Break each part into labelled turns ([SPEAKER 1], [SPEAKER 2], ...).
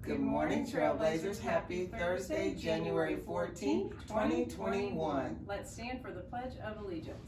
[SPEAKER 1] Good morning, Trailblazers. Happy Thursday, January 14th, 2021.
[SPEAKER 2] Let's stand for the Pledge of Allegiance.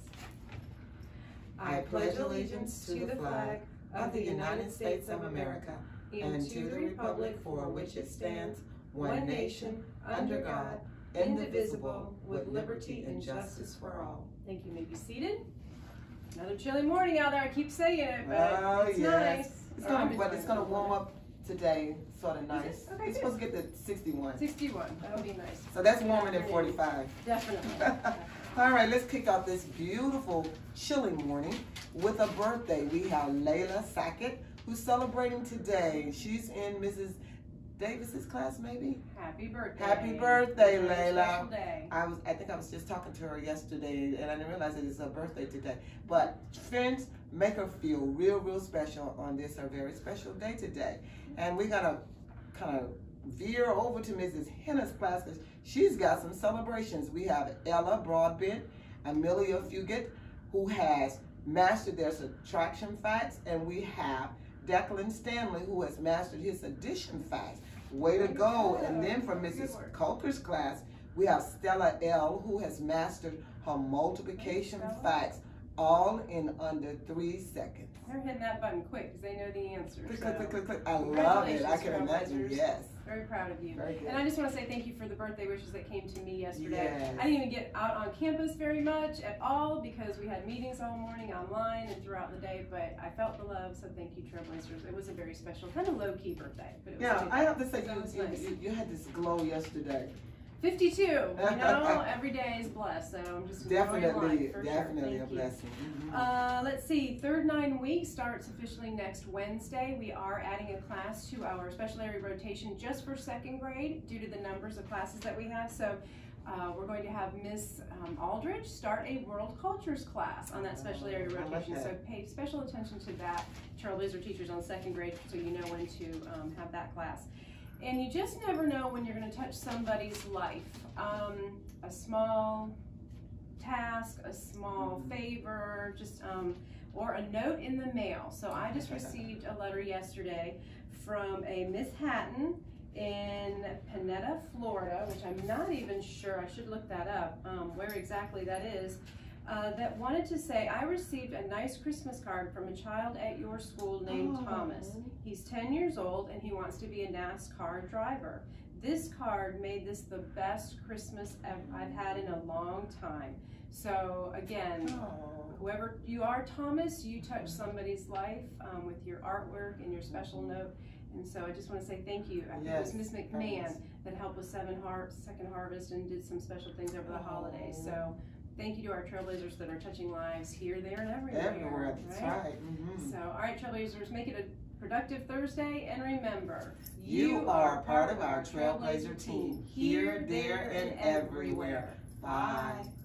[SPEAKER 1] I pledge allegiance to the flag of the United States of America and to the republic for which it stands, one nation, under God, indivisible, with liberty and justice for all.
[SPEAKER 2] Thank you. You may be seated. Another chilly morning out there. I keep saying it, but it's nice.
[SPEAKER 1] It's gonna warm up today, sort of nice.
[SPEAKER 2] Okay,
[SPEAKER 1] it's supposed to get to 61.
[SPEAKER 2] 61. That'll be nice.
[SPEAKER 1] So that's warmer than 45.
[SPEAKER 2] Definitely.
[SPEAKER 1] All right, let's kick off this beautiful, chilly morning with a birthday. We have Layla Sackett, who's celebrating today. She's in Mrs. Davis's class, maybe?
[SPEAKER 2] Happy birthday.
[SPEAKER 1] Happy birthday,
[SPEAKER 2] Very
[SPEAKER 1] Layla.
[SPEAKER 2] special day.
[SPEAKER 1] I think I was just talking to her yesterday, and I didn't realize it is her birthday today. But friends, make her feel real special on this, her very special day today. And we're gonna kind of veer over to Mrs. Henna's class because she's got some celebrations. We have Ella Broadbent, Amelia Fugit, who has mastered their subtraction facts, and we have Declan Stanley, who has mastered his addition facts. Way to go. And then for Mrs. Coker's class, we have Stella L., who has mastered her multiplication facts, all in under 3 seconds.
[SPEAKER 2] They're hitting that button quick because they know the answer.
[SPEAKER 1] Click. I love it. I can imagine. Yes.
[SPEAKER 2] Very proud of you.
[SPEAKER 1] Very good.
[SPEAKER 2] And I just want to say thank you for the birthday wishes that came to me yesterday.
[SPEAKER 1] Yes.
[SPEAKER 2] I didn't even get out on campus very much at all because we had meetings all morning online and throughout the day, but I felt the love, so thank you, Trailblazers. It was a very special, kind of low-key birthday. But it was
[SPEAKER 1] I have to say,
[SPEAKER 2] nice.
[SPEAKER 1] you had this glow yesterday.
[SPEAKER 2] 52, you know, every day is blessed, so I'm just enjoying life for
[SPEAKER 1] definitely
[SPEAKER 2] sure.
[SPEAKER 1] a blessing.
[SPEAKER 2] Let's see, third 9 week starts officially next Wednesday. We are adding a class to our special area rotation just for 2nd grade due to the numbers of classes that we have. So we're going to have Miss Aldridge start a world cultures class on that special area rotation. So pay special attention to that, Trailblazer teachers on 2nd grade, so you know when to have that class. And you just never know when you're going to touch somebody's life. A small task, a small favor, just or a note in the mail. So I just received a letter yesterday from a Miss Hatton in Panetta, Florida, which I'm not even sure, I should look that up, where exactly that is, that wanted to say, I received a nice Christmas card from a child at your school named Thomas. He's 10 years old and he wants to be a NASCAR driver. This card made this the best Christmas I've had in a long time. So again, whoever you are, Thomas, you touch somebody's life with your artwork and your special note. And so I just want to say thank you. I think it was Miss McMahon that helped with Second Harvest and did some special things over the holidays. So thank you to our Trailblazers that are touching lives here, there, and everywhere.
[SPEAKER 1] Everywhere, that's right.
[SPEAKER 2] So, all right, Trailblazers, make it a productive Thursday, and remember,
[SPEAKER 1] you are part of our Trailblazer team, here, there, and everywhere. Bye.